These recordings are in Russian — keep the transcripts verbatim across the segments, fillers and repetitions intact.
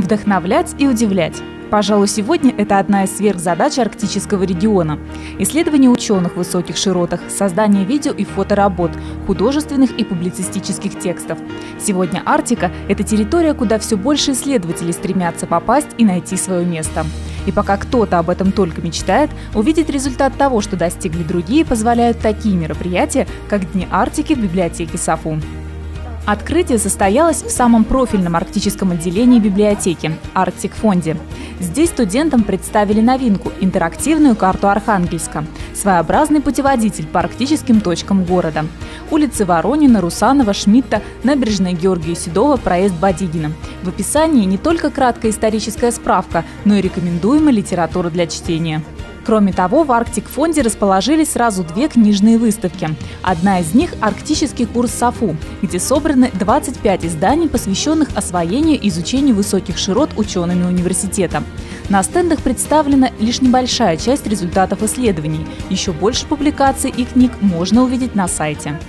Вдохновлять и удивлять. Пожалуй, сегодня это одна из сверхзадач арктического региона. Исследование ученых в высоких широтах, создание видео и фоторабот, художественных и публицистических текстов. Сегодня Арктика – это территория, куда все больше исследователей стремятся попасть и найти свое место. И пока кто-то об этом только мечтает, увидеть результат того, что достигли другие, позволяют такие мероприятия, как Дни Арктики в библиотеке САФУ. Открытие состоялось в самом профильном арктическом отделении библиотеки – Арктик-фонде. Здесь студентам представили новинку – интерактивную карту Архангельска, своеобразный путеводитель по арктическим точкам города. Улицы Воронина, Русанова, Шмидта, набережная Георгия Седова, проезд Бодигина. В описании не только краткая историческая справка, но и рекомендуемая литература для чтения. Кроме того, в Арктик-фонде расположились сразу две книжные выставки. Одна из них – «Арктический курс САФУ», где собраны двадцать пять изданий, посвященных освоению и изучению высоких широт учеными университета. На стендах представлена лишь небольшая часть результатов исследований. Еще больше публикаций и книг можно увидеть на сайте.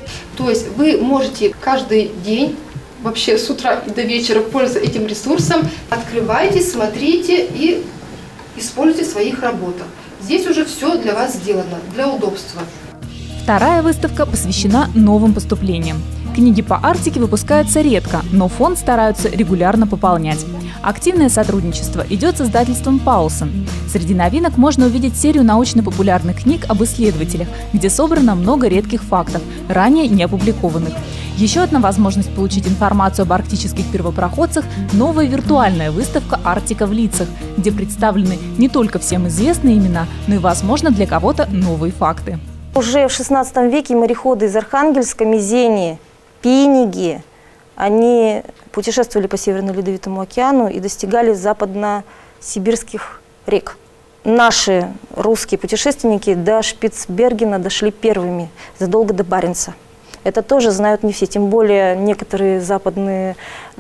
То есть вы можете каждый день, вообще с утра и до вечера, пользоваться этим ресурсом. Открывайте, смотрите и используйте в своих работах. Здесь уже все для вас сделано, для удобства. Вторая выставка посвящена новым поступлениям. Книги по Арктике выпускаются редко, но фонд стараются регулярно пополнять. Активное сотрудничество идет с издательством «Паулсон». Среди новинок можно увидеть серию научно-популярных книг об исследователях, где собрано много редких фактов, ранее не опубликованных. Еще одна возможность получить информацию об арктических первопроходцах – новая виртуальная выставка «Арктика в лицах», где представлены не только всем известные имена, но и, возможно, для кого-то новые факты. Уже в шестнадцатом веке мореходы из Архангельска, Мизени, Пиниги, они путешествовали по Северному Ледовитому океану и достигали западно-сибирских рек. Наши русские путешественники до Шпицбергена дошли первыми, задолго до Баренца. Это тоже знают не все, тем более некоторые западные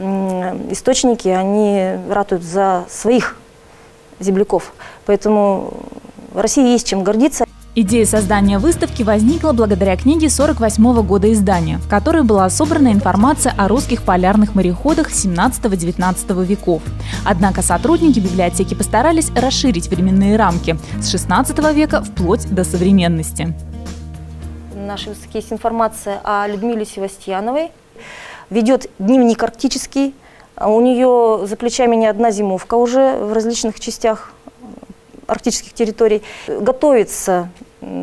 источники, они ратуют за своих земляков. Поэтому в России есть чем гордиться. Идея создания выставки возникла благодаря книге сорок восьмого года издания, в которой была собрана информация о русских полярных мореходах семнадцатого-девятнадцатого веков. Однако сотрудники библиотеки постарались расширить временные рамки с шестнадцатого века вплоть до современности. В нашей выставке есть информация о Людмиле Севастьяновой. Ведет дневник арктический. У нее за плечами не одна зимовка уже в различных частях арктических территорий. Готовится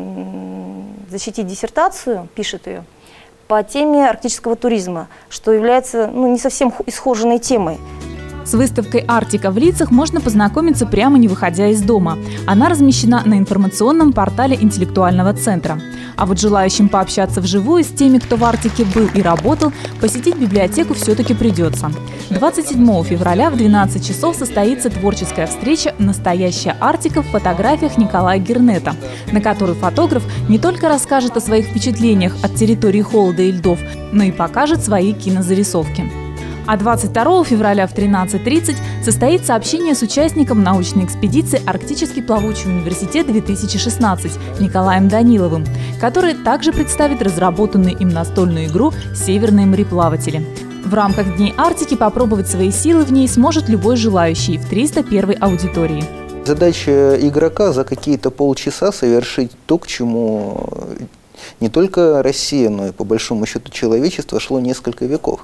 защитить диссертацию, пишет ее, по теме арктического туризма, что является ну, не совсем исхоженной темой. С выставкой «Арктика в лицах» можно познакомиться прямо не выходя из дома. Она размещена на информационном портале интеллектуального центра. А вот желающим пообщаться вживую с теми, кто в Арктике был и работал, посетить библиотеку все-таки придется. двадцать седьмого февраля в двенадцать часов состоится творческая встреча «Настоящая Арктика» в фотографиях Николая Гернета, на которой фотограф не только расскажет о своих впечатлениях от территории холода и льдов, но и покажет свои кинозарисовки. А двадцать второго февраля в тринадцать тридцать состоится общение с участником научной экспедиции «Арктический плавучий университет-две тысячи шестнадцать» Николаем Даниловым, который также представит разработанную им настольную игру «Северные мореплаватели». В рамках Дней Арктики попробовать свои силы в ней сможет любой желающий в триста первой аудитории. Задача игрока за какие-то полчаса совершить то, к чему не только Россия, но и по большому счету человечество шло несколько веков.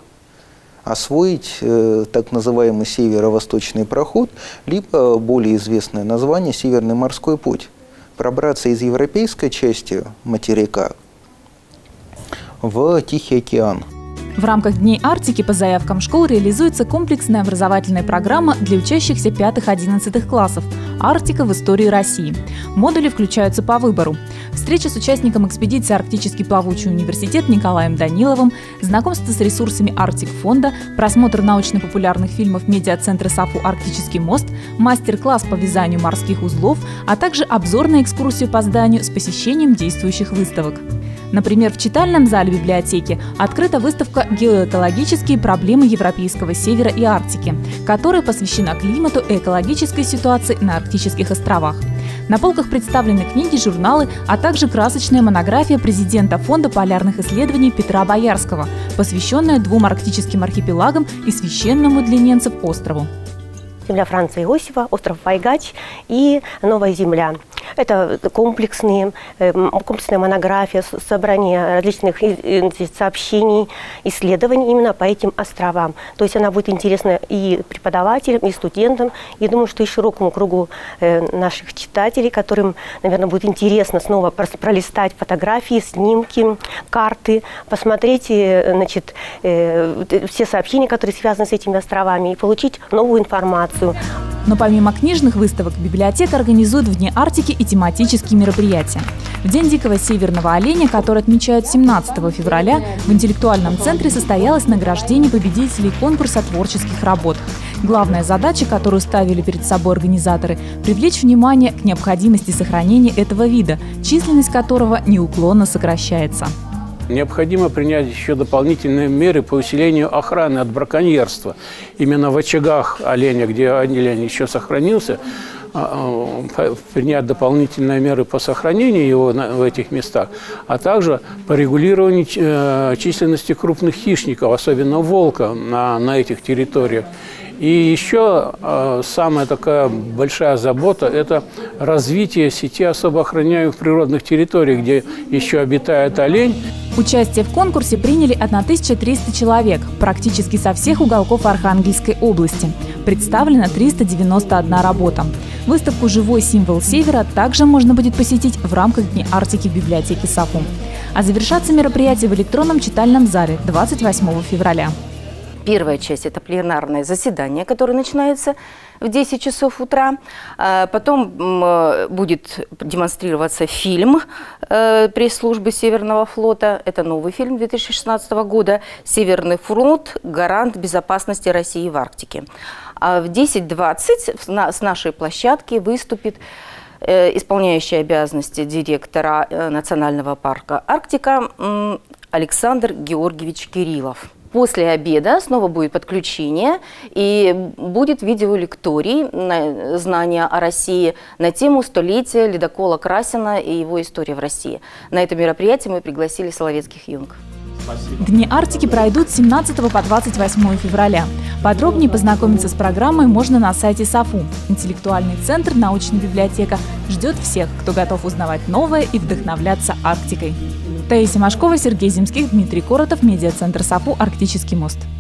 Освоить э, так называемый северо-восточный проход, либо более известное название «Северный морской путь». Пробраться из европейской части материка в Тихий океан. В рамках Дней Арктики по заявкам школ реализуется комплексная образовательная программа для учащихся пятых-одиннадцатых классов «Арктика в истории России». Модули включаются по выбору. Встреча с участником экспедиции «Арктический плавучий университет» Николаем Даниловым, знакомство с ресурсами Арктик-фонда, просмотр научно-популярных фильмов медиацентра САФУ «Арктический мост», мастер-класс по вязанию морских узлов, а также обзорная экскурсия по зданию с посещением действующих выставок. Например, в читальном зале библиотеки открыта выставка «Геоэкологические проблемы Европейского Севера и Арктики», которая посвящена климату и экологической ситуации на арктических островах. На полках представлены книги, журналы, а также красочная монография президента Фонда полярных исследований Петра Боярского, посвященная двум арктическим архипелагам и священному для ненцев острову. земля Франца Иосифа, остров Вайгач и Новая земля. Это комплексные, комплексная монография, собрание различных сообщений, исследований именно по этим островам. То есть она будет интересна и преподавателям, и студентам. Я думаю, что и широкому кругу наших читателей, которым, наверное, будет интересно снова пролистать фотографии, снимки, карты, посмотреть, значит, все сообщения, которые связаны с этими островами, и получить новую информацию. Но помимо книжных выставок, библиотека организует в Дни Арктики и тематические мероприятия. В День дикого северного оленя, который отмечают семнадцатого февраля, в интеллектуальном центре состоялось награждение победителей конкурса творческих работ. Главная задача, которую ставили перед собой организаторы – привлечь внимание к необходимости сохранения этого вида, численность которого неуклонно сокращается. Необходимо принять еще дополнительные меры по усилению охраны от браконьерства. Именно в очагах оленя, где олень еще сохранился, принять дополнительные меры по сохранению его в этих местах, а также по регулированию численности крупных хищников, особенно волка на, на этих территориях. И еще э, самая такая большая забота – это развитие сети особо охраняемых природных территорий, где еще обитает олень. Участие в конкурсе приняли тысяча триста человек, практически со всех уголков Архангельской области. Представлена триста девяносто одна работа. Выставку «Живой символ Севера» также можно будет посетить в рамках Дней Арктики в библиотеке САФУ. А завершаться мероприятие в электронном читальном зале двадцать восьмого февраля. Первая часть – это пленарное заседание, которое начинается в десять часов утра. Потом будет демонстрироваться фильм пресс-службы Северного флота. Это новый фильм две тысячи шестнадцатого года «Северный флот. Гарант безопасности России в Арктике». А в десять двадцать с нашей площадки выступит исполняющий обязанности директора Национального парка «Арктика» Александр Георгиевич Кириллов. После обеда снова будет подключение и будет видеолекторий на знания о России на тему столетия ледокола Красина и его история в России. На это мероприятие мы пригласили соловецких юнг. Дни Арктики пройдут с семнадцатого по двадцать восьмое февраля. Подробнее познакомиться с программой можно на сайте САФУ. Интеллектуальный центр «Научная библиотека» ждет всех, кто готов узнавать новое и вдохновляться Арктикой. Таисия Машкова, Сергей Земских, Дмитрий Коротов, медиацентр САФУ «Арктический мост».